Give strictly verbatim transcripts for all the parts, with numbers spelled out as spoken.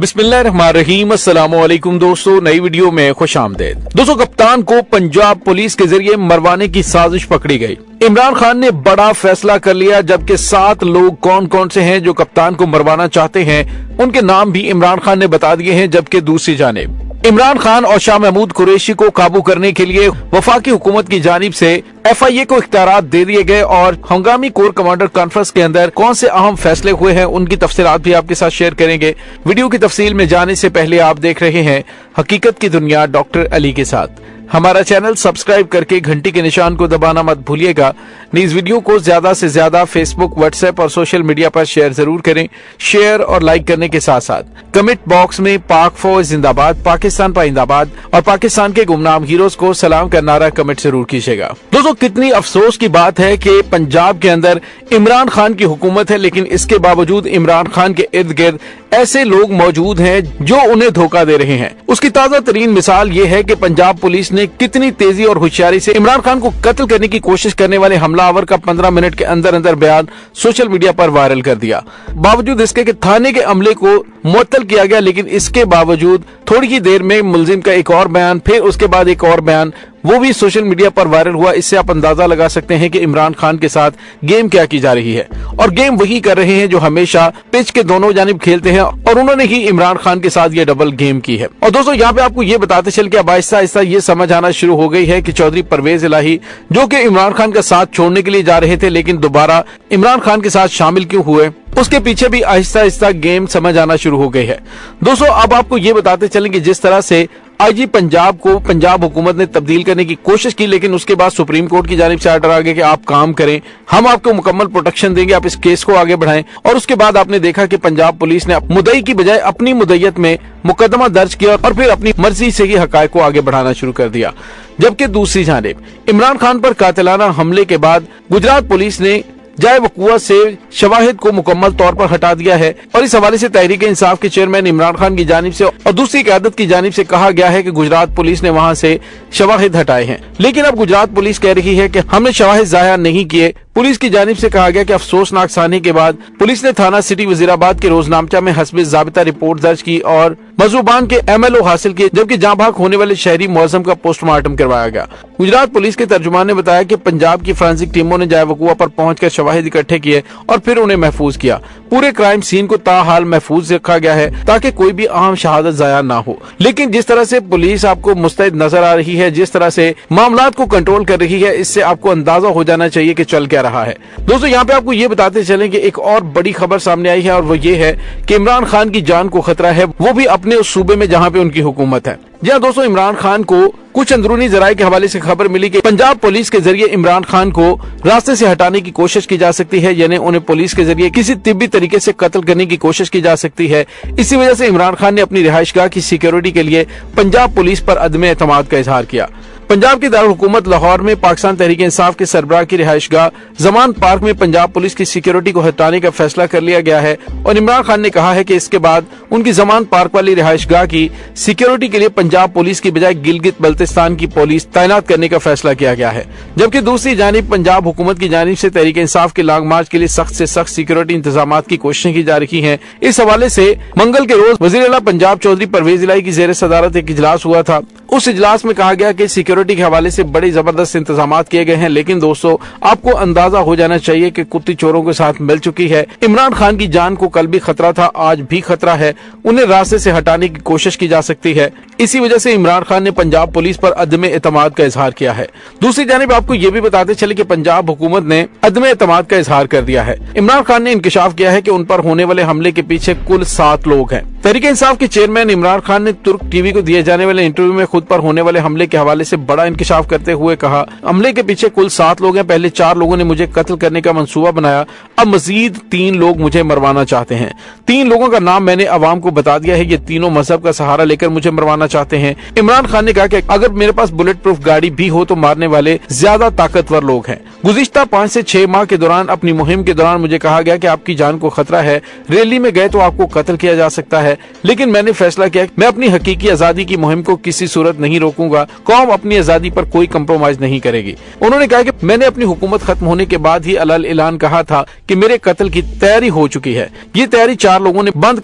बिस्मिल्लाहिर्रहमानिर्रहीम, अस्सलामुअलैकुम दोस्तों, नई वीडियो में खुश आमदेद। दोस्तों, कप्तान को पंजाब पुलिस के जरिए मरवाने की साजिश पकड़ी गई। इमरान खान ने बड़ा फैसला कर लिया, जबकि सात लोग कौन कौन से हैं जो कप्तान को मरवाना चाहते हैं, उनके नाम भी इमरान खान ने बता दिए हैं। जबकि दूसरी जानिब इमरान खान और शाह महमूद कुरैशी को काबू करने के लिए वफाकी हुकूमत की जानिब से एफ आई ए को इख्तियारात दे दिए गए और हंगामी कोर कमांडर कॉन्फ्रेंस के अंदर कौन से अहम फैसले हुए हैं, उनकी तफसीलात भी आपके साथ शेयर करेंगे। वीडियो की तफसील में जाने से पहले आप देख रहे हैं हकीकत की दुनिया डॉक्टर अली के साथ। हमारा चैनल सब्सक्राइब करके घंटी के निशान को दबाना मत भूलिएगा। इस वीडियो को ज्यादा से ज्यादा फेसबुक, व्हाट्सएप और सोशल मीडिया पर शेयर जरूर करें। शेयर और लाइक करने के साथ साथ कमेंट बॉक्स में पाक फौज जिंदाबाद, पाकिस्तान पाइंदाबाद और पाकिस्तान के गुमनाम हीरोज को सलाम का नारा कमेंट जरूर कीजिएगा। दोस्तों, कितनी अफसोस की बात है कि पंजाब के अंदर इमरान खान की हुकूमत है, लेकिन इसके बावजूद इमरान खान के इर्द गिर्द ऐसे लोग मौजूद हैं जो उन्हें धोखा दे रहे हैं। उसकी ताजा तरीन मिसाल ये है कि पंजाब पुलिस ने कितनी तेजी और होशियारी से इमरान खान को कत्ल करने की कोशिश करने वाले हमलावर का पंद्रह मिनट के अंदर अंदर बयान सोशल मीडिया पर वायरल कर दिया। बावजूद इसके कि थाने के अमले को मुअत्तल किया गया, लेकिन इसके बावजूद थोड़ी ही देर में मुलजिम का एक और बयान, फिर उसके बाद एक और बयान, वो भी सोशल मीडिया पर वायरल हुआ। इससे आप अंदाजा लगा सकते हैं कि इमरान खान के साथ गेम क्या की जा रही है। और गेम वही कर रहे हैं जो हमेशा पिच के दोनों जानिब खेलते हैं, और उन्होंने ही इमरान खान के साथ ये डबल गेम की है। और दोस्तों, यहाँ पे आपको ये बताते चल के अब आहिस्ता आहिस्ता ये समझ आना शुरू हो गई है कि चौधरी परवेज इलाही, जो कि इमरान खान का साथ छोड़ने के लिए जा रहे थे, लेकिन दोबारा इमरान खान के साथ शामिल क्यों हुए, उसके पीछे भी आहिस्ता आहिस्ता गेम समझ आना शुरू हो गई है। दोस्तों, अब आपको ये बताते चलें कि जिस तरह से आई जी पंजाब को पंजाब हुकूमत ने तब्दील करने की कोशिश की, लेकिन उसके बाद सुप्रीम कोर्ट की जानिब से आर्डर आ गया कि आप काम करें, हम आपको मुकम्मल प्रोटेक्शन देंगे, आप इस केस को आगे बढ़ाएं। और उसके बाद आपने देखा कि पंजाब पुलिस ने मुद्दई की बजाय अपनी मुद्दईयत में मुकदमा दर्ज किया और फिर अपनी मर्जी से ही हकायक को आगे बढ़ाना शुरू कर दिया। जबकि दूसरी जानिब इमरान खान पर कातिलाना हमले के बाद गुजरात पुलिस ने जाए वकुआ से शवाहिद को मुकम्मल तौर पर हटा दिया है। और इस हवाले से तहरीक इंसाफ के चेयरमैन इमरान खान की जानिब से और दूसरी क़यादत की जानिब से कहा गया है कि गुजरात पुलिस ने वहां से शवाहिद हटाए हैं। लेकिन अब गुजरात पुलिस कह रही है कि हमने शवाहिद ज़ाया नहीं किए। पुलिस की जानिब से कहा गया कि अफसोसनाक सानी के बाद पुलिस ने थाना सिटी वजीराबाद के रोजनामचा में हस्बे ज़ाबिता रिपोर्ट दर्ज की और मजरूबान के एम एल ओ हासिल किए, जबकि जहाँ भाग होने वाले शहरी मुअज्जम का पोस्टमार्टम करवाया गया। गुजरात पुलिस के तर्जुमान ने बताया कि पंजाब की फोरेंसिक टीमों ने जाए वकुआ पर पहुंचकर शवाहिद इकट्ठे किए और फिर उन्हें महफूज किया। पूरे क्राइम सीन को ताहाल महफूज रखा गया है ताकि कोई भी अहम शहादत जाया ना हो। लेकिन जिस तरह से पुलिस आपको मुस्तैद नजर आ रही है, जिस तरह से मामलात को कंट्रोल कर रही है, इससे आपको अंदाजा हो जाना चाहिए कि चल क्या रहा है। दोस्तों, यहाँ पे आपको ये बताते चलें कि एक और बड़ी खबर सामने आई है, और वो ये है कि इमरान खान की जान को खतरा है, वो भी अपने उस सूबे में जहाँ पे उनकी हुकूमत है। जी हाँ दोस्तों, इमरान खान को कुछ अंदरूनी जराये के हवाले से खबर मिली कि पंजाब पुलिस के जरिए इमरान खान को रास्ते से हटाने की कोशिश की जा सकती है, यानी उन्हें पुलिस के जरिए किसी तिब्बी तरीके से कत्ल करने की कोशिश की जा सकती है। इसी वजह से इमरान खान ने अपनी रिहाइशगाह की सिक्योरिटी के लिए पंजाब पुलिस पर अदम एतमाद का इजहार किया। पंजाब की दारुल हुकूमत लाहौर में पाकिस्तान तहरीक इंसाफ के सरबराह की रिहाइशगाह जमान पार्क में पंजाब पुलिस की सिक्योरिटी को हटाने का फैसला कर लिया गया है। और इमरान खान ने कहा है कि इसके बाद उनकी जमान पार्क वाली रिहाइशगाह की सिक्योरिटी के लिए पंजाब पुलिस की बजाय गिलगित बल्तिस्तान की पुलिस तैनात करने का फैसला किया गया है। जबकि दूसरी जानिब पंजाब हुकूमत की जानिब से तहरीक इंसाफ के लॉन्ग मार्च के लिए सख्त से सख्त सिक्योरिटी इंतजाम की कोशिशें की जा रही है। इस हवाले से मंगल के रोज वजीर आला पंजाब चौधरी परवेज इलाही की जेर सदारत एक इजलास हुआ था। उस इजलास में कहा गया कि सिक्योरिटी के हवाले से बड़े जबरदस्त इंतजाम किए गए हैं, लेकिन दोस्तों आपको अंदाजा हो जाना चाहिए कि कुत्ती चोरों के साथ मिल चुकी है। इमरान खान की जान को कल भी खतरा था, आज भी खतरा है। उन्हें रास्ते से हटाने की कोशिश की जा सकती है। इसी वजह से इमरान खान ने पंजाब पुलिस पर अदम एतमाद का इजहार किया है। दूसरी जानिब आपको ये भी बताते चले कि पंजाब हुकूमत ने अदम एतमाद का इजहार कर दिया है। इमरान खान ने इंकशाफ किया है कि उन पर होने वाले हमले के पीछे कुल सात लोग हैं। तहरीक इंसाफ के चेयरमैन इमरान खान ने तुर्क टीवी को दिए जाने वाले इंटरव्यू में खुद पर होने वाले हमले के हवाले से बड़ा इंकशाफ करते हुए कहा, हमले के पीछे कुल सात लोग हैं। पहले चार लोगों ने मुझे कत्ल करने का मंसूबा बनाया, अब मजीद तीन लोग मुझे मरवाना चाहते हैं। तीन लोगों का नाम मैंने अवाम को बता दिया है, ये तीनों मजहब का सहारा लेकर मुझे मरवाना चाहते हैं। इमरान खान ने कहा कि अगर मेरे पास बुलेट प्रूफ गाड़ी भी हो तो मारने वाले ज्यादा ताकतवर लोग हैं। गुज़िश्ता पाँच से छह माह के दौरान अपनी मुहिम के दौरान मुझे कहा गया कि आपकी जान को खतरा है, रैली में गए तो आपको कत्ल किया जा सकता है, लेकिन मैंने फैसला किया मैं अपनी हकीकी आजादी की मुहिम को किसी सूरत नहीं रोकूंगा। कौम अपनी आजादी पर कोई कंप्रोमाइज नहीं करेगी। उन्होंने कहा कि मैंने अपनी हुकूमत खत्म होने के बाद ही अलल ऐलान कहा था कि मेरे कत्ल की तैयारी हो चुकी है। ये तैयारी चार लोगों ने बंद कमरे में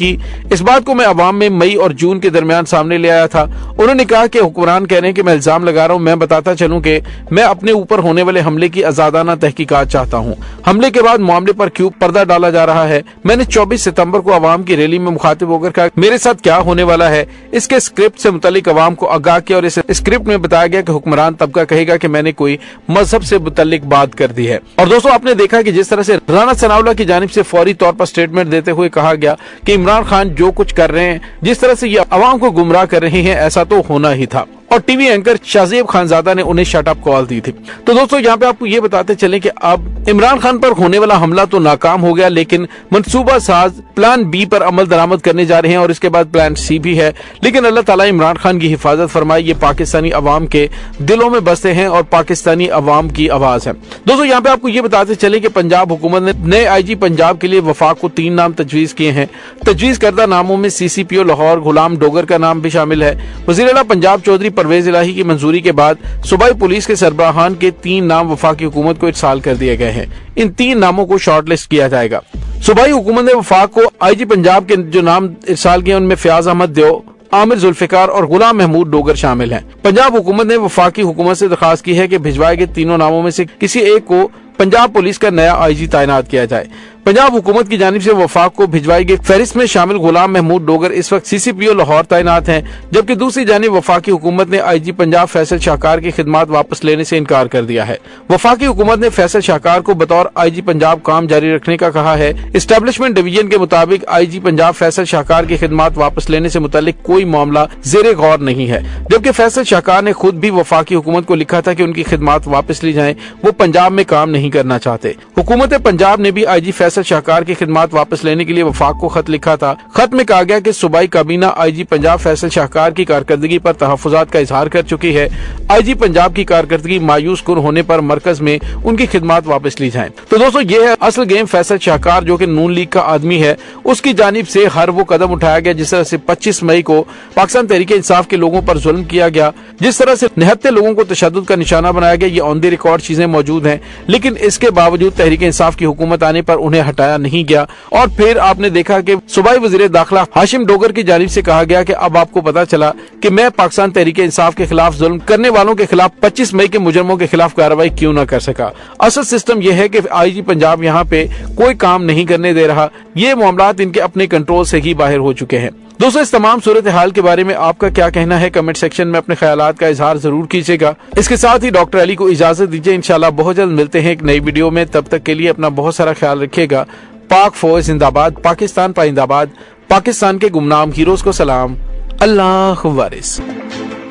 की। इस बात को मैं अवाम में मई और जून के दरमियान सामने ले आया था। उन्होंने कहा कि हुक्मरान कह रहे हैं कि मैं इल्जाम लगा रहा हूं। मैं बताता चलूं कि मैं अपने ऊपर होने वाले हमले की आजादाना तहकीकात चाहता हूं। हमले के बाद मामले पर क्यों पर्दा डाला जा रहा है। मैंने चौबीस सितंबर को अवाम की रैली में मुखातिब होकर कहा मेरे साथ क्या होने वाला है। इसके स्क्रिप्ट से मुतालिक अवाम को आगाह किया और इस स्क्रिप्ट में बताया गया कि हुक्मरान तबका कहेगा कि मैंने कोई मजहब से मुतालिक बात कर दी है। और दोस्तों, आपने देखा कि जिस तरह से राना सनाउल्लाह की जानिब से फौरी तौर पर स्टेटमेंट देते हुए कहा गया कि इमरान खान जो कुछ कर रहे हैं, जिस तरह से ये अवाम को गुमराह कर रहे हैं, ऐसा तो होना ही था। और टीवी एंकर शाहजेब खानजादा ने उन्हें शट अप कॉल दी थी। तो दोस्तों, यहाँ पे आपको ये बताते चलें कि अब इमरान खान पर होने वाला हमला तो नाकाम हो गया, लेकिन मंसूबा साज प्लान बी पर अमल दरामद करने जा रहे हैं और इसके बाद प्लान सी भी है। लेकिन अल्लाह ताला इमरान खान की हिफाजत फरमाए। ये पाकिस्तानी अवाम के दिलों में बसते हैं और पाकिस्तानी अवाम की आवाज है। दोस्तों, यहाँ पे आपको ये बताते चले कि पंजाब हुकूमत ने नए आई जी पंजाब के लिए वफाक को तीन नाम तजवीज किए हैं। तजवीज करदा नामों में C C P O Lahore Ghulam Dogar का नाम भी शामिल है। वज़ीर आला पंजाब चौधरी परवेज इलाही की मंजूरी के बाद सूबाई पुलिस के सरबराहान के तीन नाम वफाकी हुकूमत को इरसाल कर दिए गए हैं। इन तीन नामों को शॉर्टलिस्ट किया जाएगा। सूबाई हुकूमत ने वफाक को आई जी पंजाब के जो नाम इरसाल किए उनमें फयाज अहमद देव, आमिर जुल्फिकार और गुलाम महमूद डोगर शामिल हैं। पंजाब हुकूमत ने वफाकी हुकूमत से दरखास्त की है कि भिजवाए गए तीनों नामों में से किसी एक को पंजाब पुलिस का नया आई जी तैनात किया जाए। पंजाब हुकूमत की जानिब से वफाक को भिजवाई गई फहरिस्त में शामिल गुलाम महमूद डोगर इस वक्त सी सी पी ओ लाहौर तैनात हैं, जबकि दूसरी जानिब वफाकी हुकूमत ने आई जी पंजाब फैसल शाहकार की खिदमात वापस लेने से इनकार कर दिया है। वफाकी हुकूमत ने फैसल शाहकार को बतौर आई जी पंजाब काम जारी रखने का कहा है। इस्टेब्लिशमेंट डिवीजन के मुताबिक आई जी पंजाब फैसल शाहकार की खिदमात वापस लेने से मुतालिक कोई मामला जेरे गौर नहीं है, जबकि फैसल शाहकार ने खुद भी वफाकी हुकूमत को लिखा था कि उनकी खिदमात वापस ली जाए, वो पंजाब में काम नहीं करना चाहते। हुकूमत पंजाब ने भी आई जी फैसल शाहकार की खिदमात वापस लेने के लिए वफाक को खत लिखा था। खत में कहा गया कि सूबाई काबीना आई जी पंजाब फैसल शाहकार की कारकर्दगी पर तहफ्फुजात का इजहार कर चुकी है। आई जी पंजाब की कारकर्दगी मायूस कुन होने पर मरकज में उनकी खिदमात वापस ली जाए। तो दोस्तों, ये है असल गेम। फैसल शाहकार जो कि नून लीग का आदमी है, उसकी जानिब से हर वो कदम उठाया गया जिस तरह से पच्चीस मई को पाकिस्तान तहरीक इंसाफ के लोगों पर जुल्म किया गया, जिस तरह से निहत्ते लोगों को तशद्दुद का निशाना बनाया गया। ये ऑन द रिकॉर्ड चीजें मौजूद हैं, लेकिन इसके बावजूद तहरीक इंसाफ की हुकूमत आने पर उन्हें हटाया नहीं गया। और फिर आपने देखा कि सूबाई वजीर दाखिला हाशिम डोगर की जानिब से कहा गया कि अब आपको पता चला कि मैं पाकिस्तान तहरीक इंसाफ के खिलाफ जुल्म करने वालों के खिलाफ पच्चीस मई के मुजरमों के खिलाफ कार्रवाई क्यों न कर सका। असल सिस्टम यह है कि आई जी पंजाब यहाँ पे कोई काम नहीं करने दे रहा। ये मामलात इनके अपने कंट्रोल से ही बाहर हो चुके हैं। दोस्तों, इस तमाम सूरत हाल के बारे में आपका क्या कहना है, कमेंट सेक्शन में अपने ख्यालात का इजहार जरूर कीजिएगा। इसके साथ ही डॉक्टर अली को इजाजत दीजिए। इंशाल्लाह बहुत जल्द मिलते हैं एक नई वीडियो में। तब तक के लिए अपना बहुत सारा ख्याल रखिएगा। पाक फौज जिंदाबाद, पाकिस्तान पाइंदाबाद, पाकिस्तान के गुमनाम हीरोज को सलाम। अल्लाह वारिस।